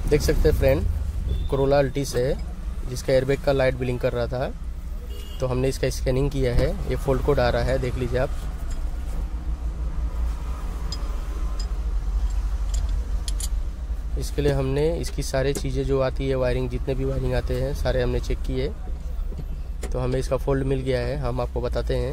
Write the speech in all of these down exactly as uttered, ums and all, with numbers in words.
देख सकते हैं फ्रेंड, कोरोला अल्टिस है जिसका एयरबैग का लाइट ब्लिंक कर रहा था, तो हमने इसका स्कैनिंग किया है। ये फॉल्ट कोड आ रहा है, देख लीजिए आप। इसके लिए हमने इसकी सारी चीज़ें जो आती है, वायरिंग, जितने भी वायरिंग आते हैं सारे हमने चेक किए, तो हमें इसका फॉल्ट मिल गया है। हम आपको बताते हैं।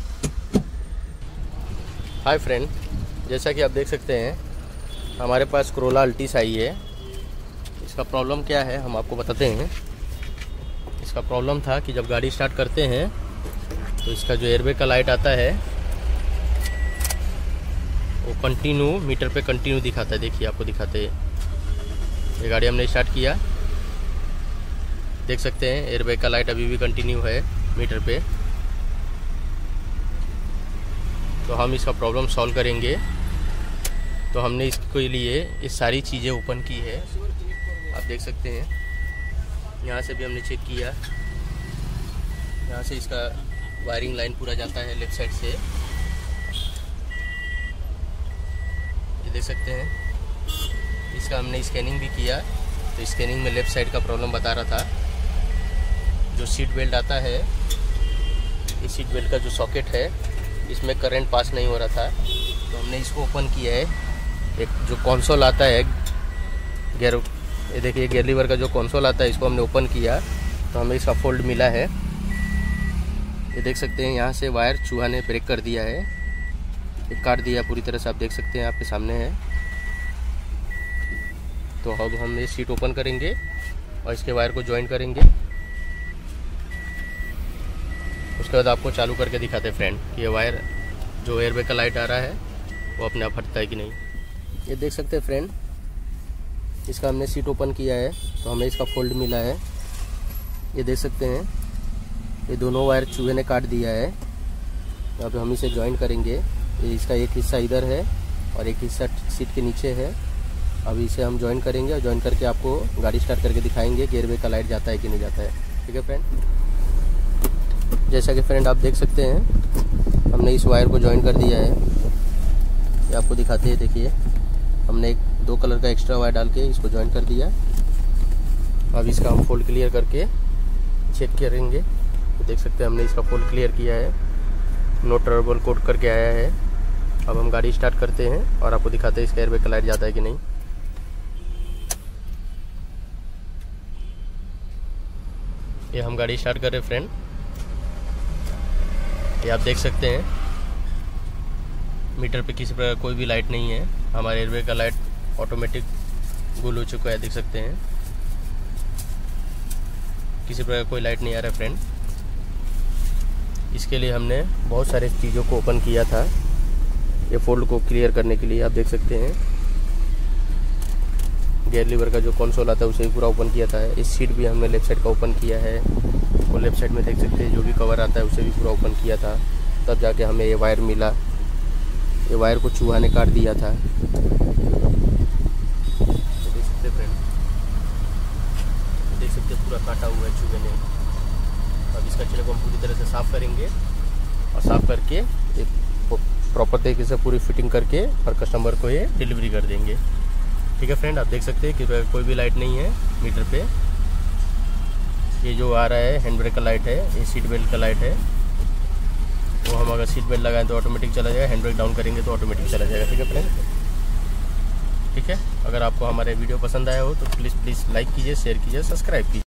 हाय फ्रेंड, जैसा कि आप देख सकते हैं हमारे पास कोरोला अल्टिस आई है। इसका प्रॉब्लम क्या है हम आपको बताते हैं। इसका प्रॉब्लम था कि जब गाड़ी स्टार्ट करते हैं तो इसका जो एयरबैग का लाइट आता है वो कंटिन्यू मीटर पे कंटिन्यू दिखाता है। देखिए, आपको दिखाते हैं। ये गाड़ी हमने स्टार्ट किया, देख सकते हैं एयरबैग का लाइट अभी भी कंटिन्यू है मीटर पे। तो हम इसका प्रॉब्लम सॉल्व करेंगे। तो हमने इसके लिए ये सारी चीज़ें ओपन की है, आप देख सकते हैं। यहाँ से भी हमने चेक किया, यहाँ से इसका वायरिंग लाइन पूरा जाता है लेफ़्ट साइड से, ये देख सकते हैं। इसका हमने स्कैनिंग भी किया, तो स्कैनिंग में लेफ़्ट साइड का प्रॉब्लम बता रहा था। जो सीट बेल्ट आता है, इस सीट बेल्ट का जो सॉकेट है इसमें करंट पास नहीं हो रहा था, तो हमने इसको ओपन किया है। एक जो कंसोल आता है गेयर, ये देखिए गियर लीवर का जो कंसोल आता है, इसको हमने ओपन किया तो हमें इसका फोल्ड मिला है। ये देख सकते हैं यहाँ से वायर चूहा ने ब्रेक कर दिया है, ये काट दिया पूरी तरह से, आप देख सकते हैं आपके सामने है। तो अब हम ये सीट ओपन करेंगे और इसके वायर को ज्वाइन करेंगे। उसके बाद आपको चालू करके दिखाते हैं फ्रेंड कि ये वायर जो एयरबैग का लाइट आ रहा है वो अपने आप हटता है कि नहीं। ये देख सकते हैं फ्रेंड, इसका हमने सीट ओपन किया है तो हमें इसका फोल्ड मिला है। ये देख सकते हैं ये दोनों वायर चूहे ने काट दिया है। अब हम इसे ज्वाइन करेंगे। ये इसका एक हिस्सा इधर है और एक हिस्सा सीट के नीचे है। अब इसे हम ज्वाइन करेंगे और ज्वाइन करके आपको गाड़ी स्टार्ट करके दिखाएंगे कि एयरबैग का लाइट जाता है कि नहीं जाता है। ठीक है फ्रेंड, जैसा कि फ्रेंड आप देख सकते हैं हमने इस वायर को ज्वाइन कर दिया है। ये आपको दिखाते हैं, देखिए हमने एक दो कलर का एक्स्ट्रा वायर डाल के इसको ज्वाइन कर दिया। अब इसका हम फोल्ड क्लियर करके चेक करेंगे। तो देख सकते हैं हमने इसका फोल्ड क्लियर किया है, नो ट्रबल कोड करके आया है। अब हम गाड़ी स्टार्ट करते हैं और आपको दिखाते हैं इसका एयरबैग का लाइट जाता है कि नहीं। ये हम गाड़ी स्टार्ट कर रहे हैं फ्रेंड, ये आप देख सकते हैं मीटर पे किसी प्रकार कोई भी लाइट नहीं है। हमारे एयरबैग का लाइट ऑटोमेटिक गुल हो चुका है, देख सकते हैं किसी प्रकार कोई लाइट नहीं आ रहा है फ्रेंड। इसके लिए हमने बहुत सारे चीज़ों को ओपन किया था ये फोल्ड को क्लियर करने के लिए। आप देख सकते हैं गियर लीवर का जो कंसोल आता है उसे भी पूरा ओपन किया था। इस सीट भी हमने लेफ्ट साइड का ओपन किया है और लेफ्ट साइड में देख सकते हैं जो भी कवर आता है उसे भी पूरा ओपन किया था, तब जाके हमें ये वायर मिला। ये वायर को चूहा ने काट दिया था, देख सकते फ्रेंड, देख सकते पूरा काटा हुआ है चूहे ने। अब इसका कचरे को हम पूरी तरह से साफ़ करेंगे और साफ़ करके ये प्रॉपर तरीके से पूरी फिटिंग करके और कस्टमर को ये डिलीवरी कर देंगे। ठीक है फ्रेंड, आप देख सकते हैं कि कोई भी लाइट नहीं है मीटर पे। ये जो आ रहा है हैंड ब्रेक का लाइट है, ये सीट बेल्ट का लाइट है। वो हम अगर सीट बेल्ट लगाएं तो ऑटोमेटिक चला जाएगा, हैंड ब्रेक डाउन करेंगे तो ऑटोमेटिक चला जाएगा। ठीक है फ्रेंड, ठीक है। अगर आपको हमारे वीडियो पसंद आया हो तो प्लीज़ प्लीज़ लाइक कीजिए, शेयर कीजिए, सब्सक्राइब कीजिए।